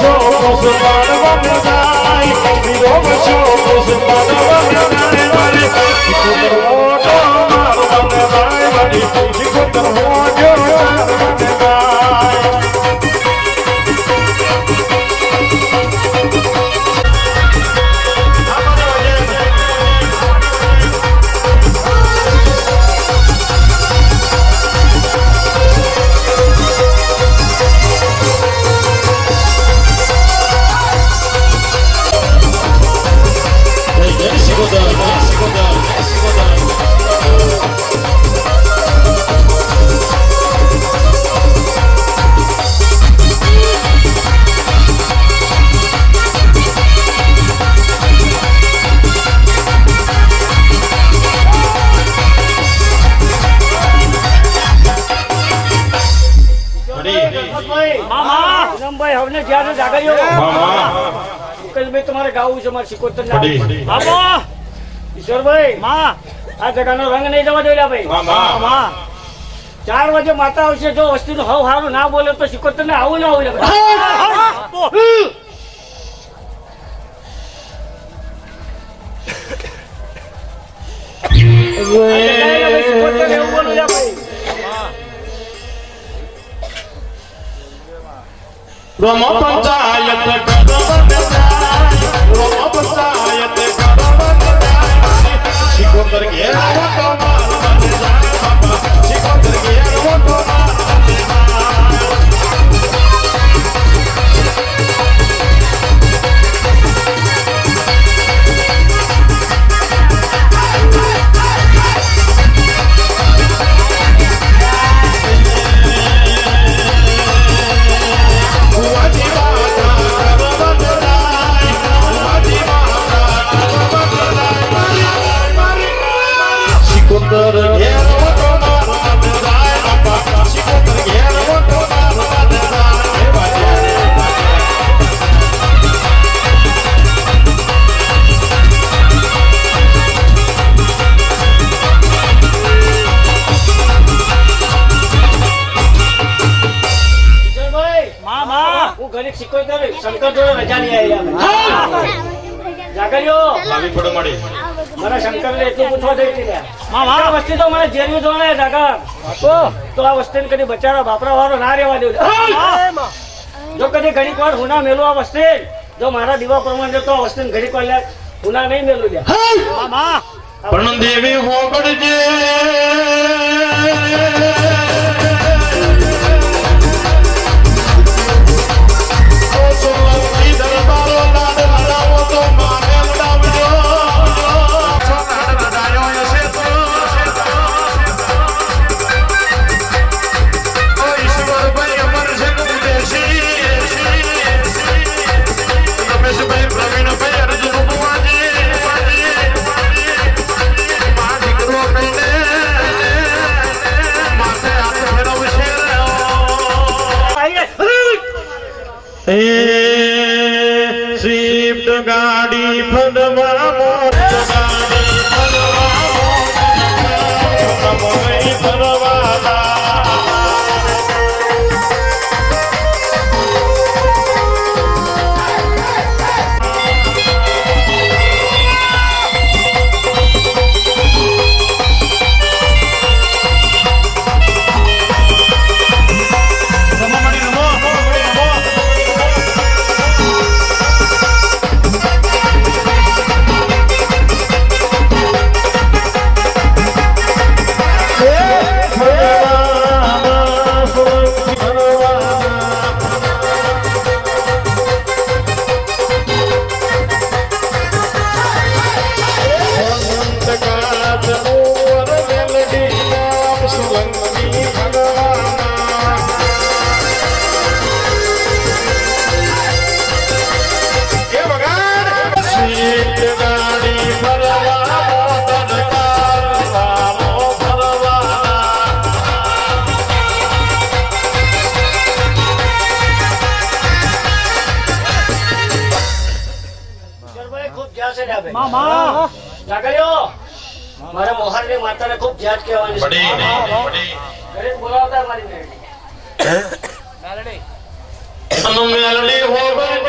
बचो कुसुमान वंदाई वीरो बचो कुसुमान वंदाई वाली सिकोतर मोटो मार वंदाई वाली सिकोतर मोटो मार वंदाई तुम्हारे गाँव से मार सिकोतर ईश्वर भाई माँ आ जगह नो रंग नहीं जवा दे भाई 4 वाजे माता आवशे जो वस्ती नो हव हारू ना बोले तो सिकोतर ने आવું ना आવું ब्रह्म पंचायत सिकोतर के सिकोतर के शंकर जो रजा लिया जागरियो मारा शंकर ने तू पूछवा दे मामा वस्ती तो मारा जेल में जोना है जागा तो आ वस्ती ने कदी बचारा बापरा वारो ना रेवा दे जो कदी घड़ी कोर हुना मेलो आ वस्ती जो मारा दीवा प्रमाण तो वस्ती घड़ी कोर हुना नहीं मेलो लिया मामा पण देवी हो गडजे स्विफ्ट गाड़ी फलवा मोर गाड़ी फलवा मोर फलवा मामा जागरियो मारा मोहर ने माता ने खूब जाट केवानी बड़ी घरे बोलावता मारी मेलडी मेलडी हो गई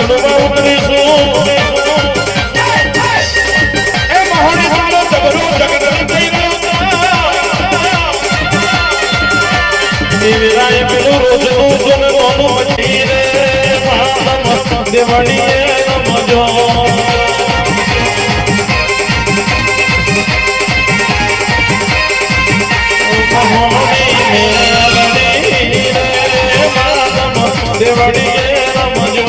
ભણવા ઉતરીશું એ મહોણી વાળો જબરો જગત થઈ દેવરાય પેલું રોજનું જનનું મચી રે દેવળીએ નમજો દેવળીએ નમજો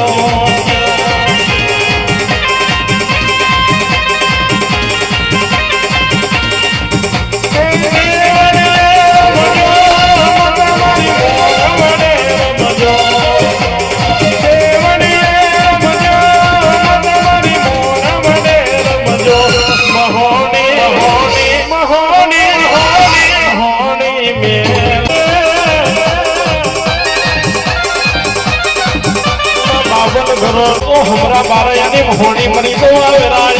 हमरा बारा यानी होनी मनी तो आवेराय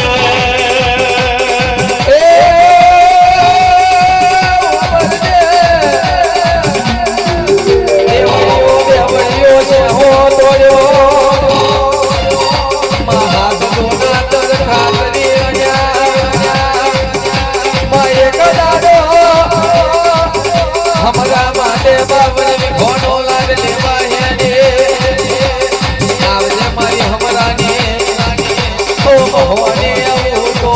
हमरा માટે બાબરી ઘોડો લાગે લેવાય આવજે મારી હમરાની ઓ મોહને આવતો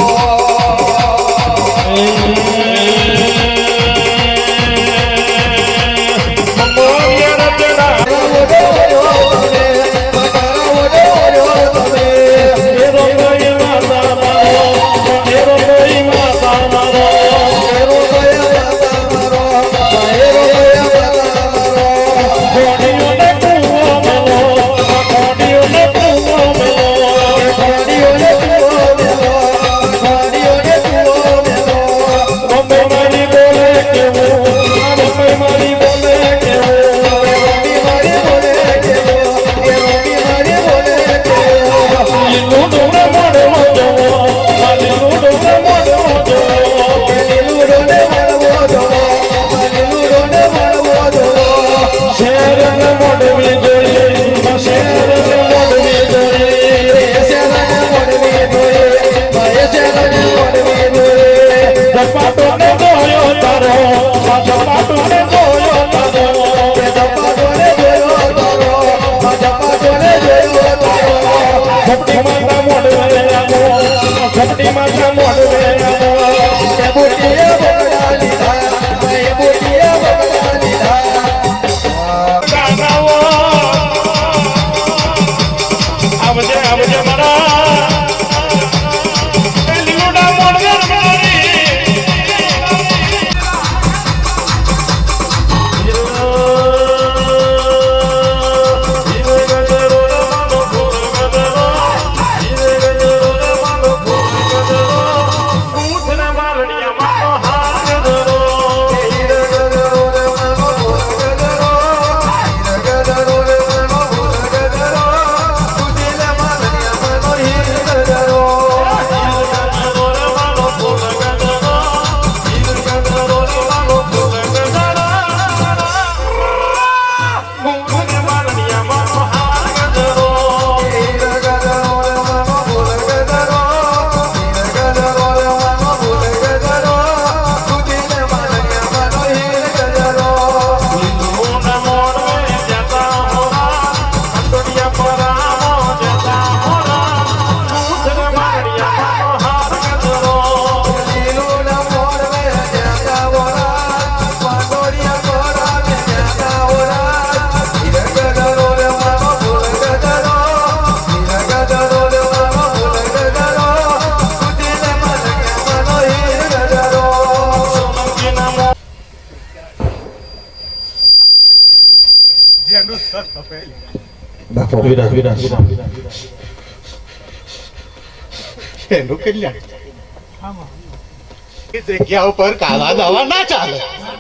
જગ્યા ઉપર કાલા દવા ના ચાલે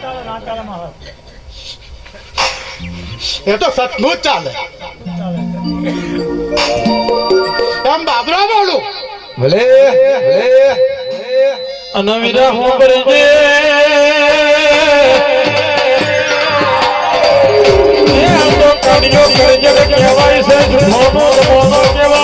એ તો સતનું જ ચાલે એમ બાબરા બોલું ભલે અનવિરા હું કરજે કોડિયો કરજે કહેવાય છે જૂઠો નો બોલો કહેવાય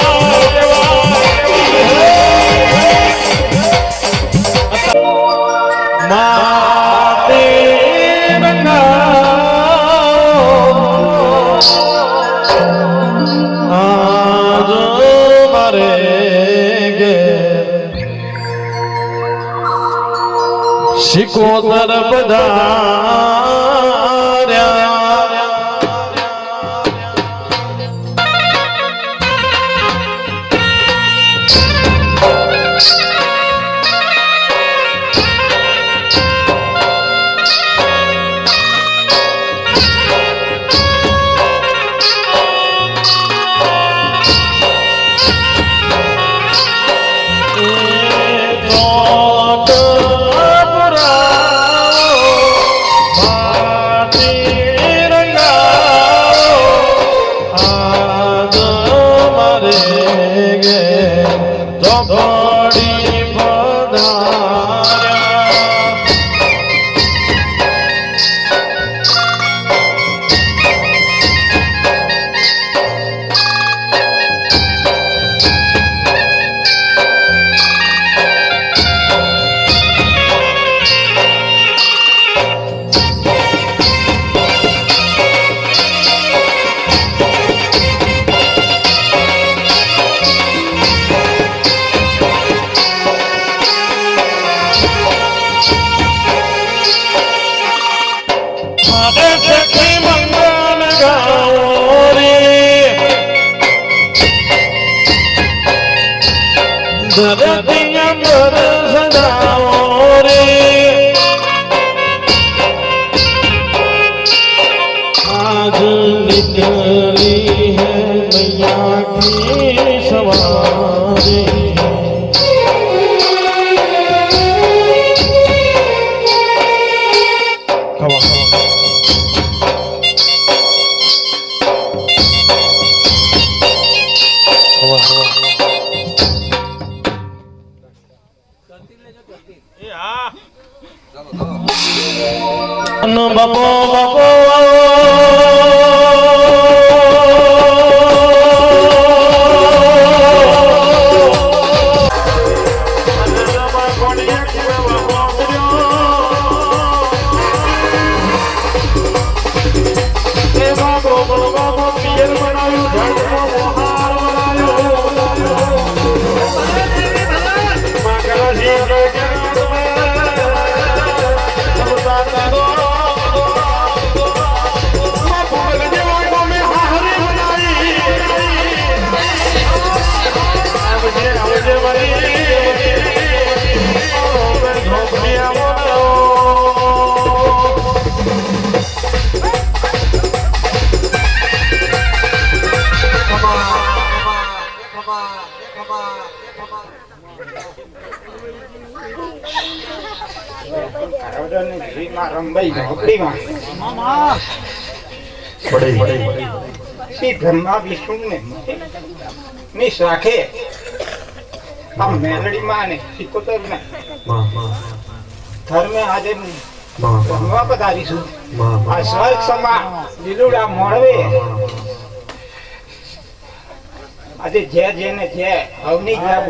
શિકોતર પધાર્યા ब्रह्मा विष्णु ने राखे हम मेलडी माने सिकोतर ने घर में आज ब्रह्मा पधारी सु आ स्वर्ग समा लीलुड़ा मोड़वे आज जे जे ने जे अवनी जा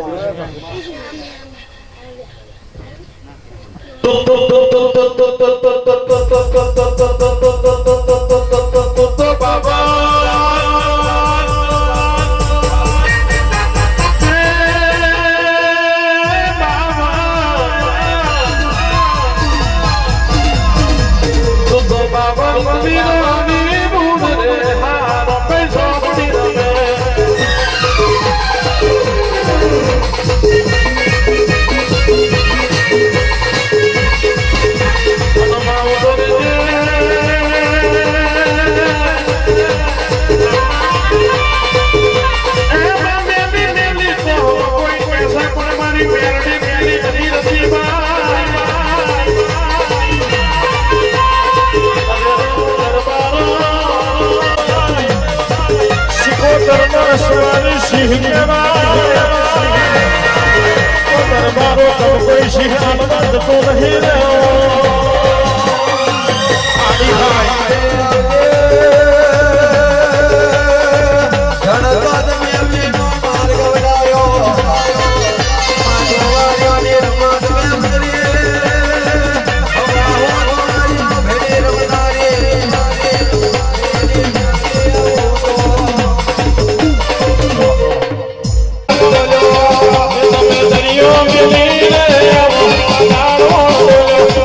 દરિયો મિલી રે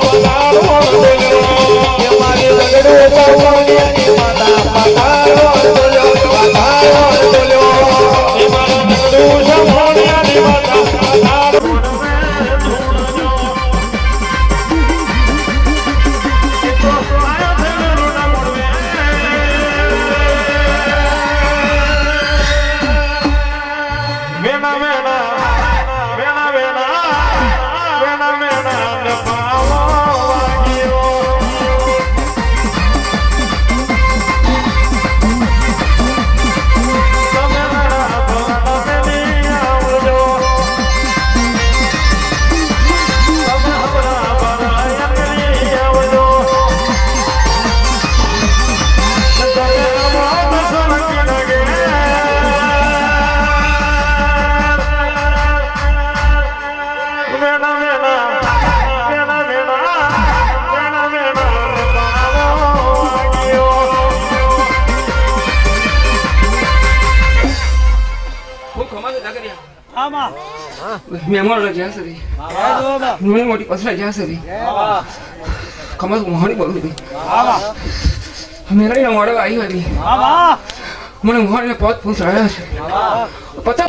અમારે નગરિયા આમાં મેમોર જ્યાં સરી મને મોટી પસરા જ્યાં સરી ખમસ મોહણી બોલું હતી મેરડી મોડે આવી હતી મને મોહણીને પોત પૂછ રહ્યા છે પતા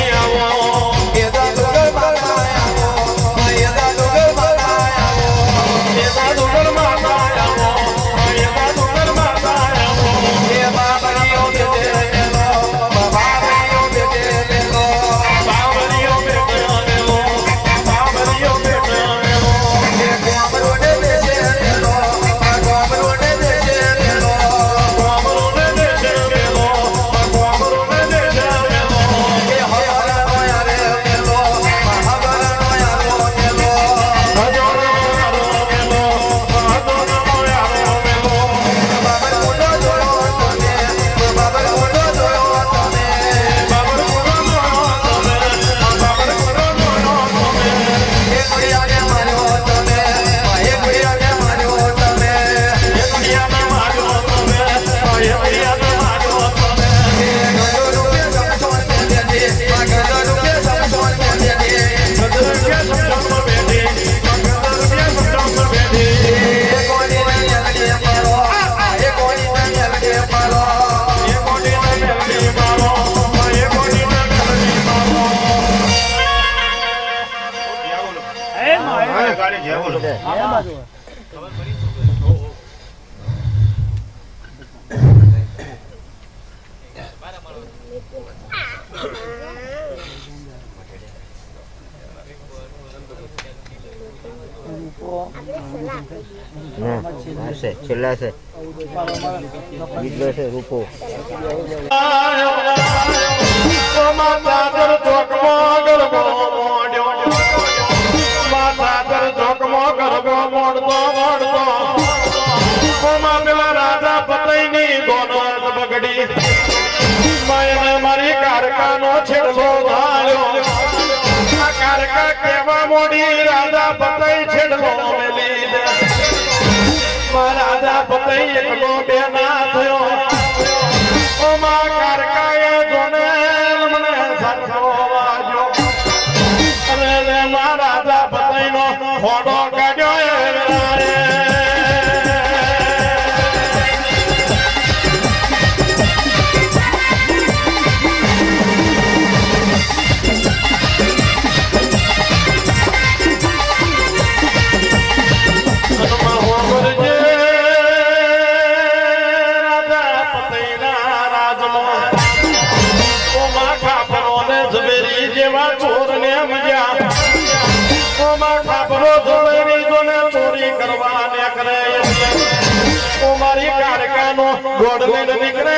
છેલ્લા છે બીજો છે રૂપો રાજા પતઈની ગોનત બગડી મારી કારકાનો છેડો ધાર્યો કારકા કેવા મોડી રાજા પતઈ છેડો મેલી દે રાજા પતઈ એકલો બે ના થયો ઓમાં કારકાએ જોને મને સરખો વાજો અને રાજા પતઈનો ખોડો કાઢ્યો મારી કારકાનો ગોળ લઈને નીકળે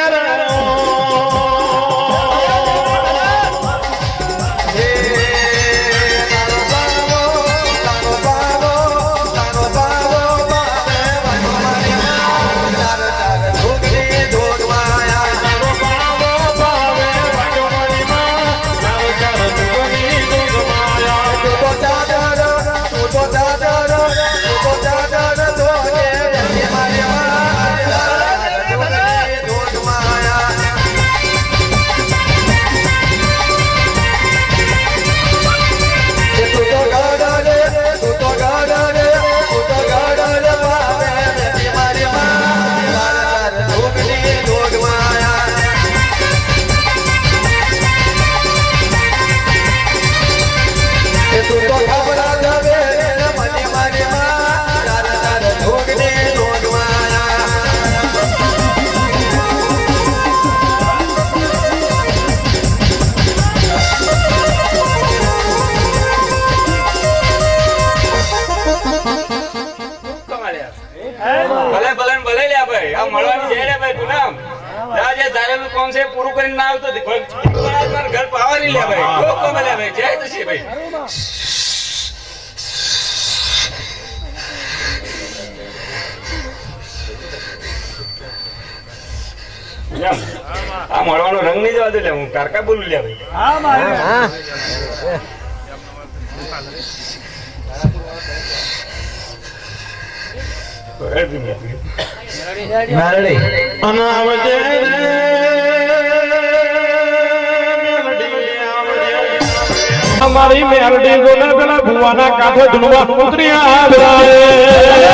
કોણ છે પૂરું કરીને ના આવતો ઘર પાવાની લે ભાઈ લોકો મળે ભાઈ જય તો છે ભાઈ આ મળવાનો રંગ નહીં જવા દે લે હું કારકા બોલું લે ભાઈ મેલડી અમારી મેરડી જોને પેલા ભુવાના કાંઠે ધૂળવા ઉતરી આવ્યા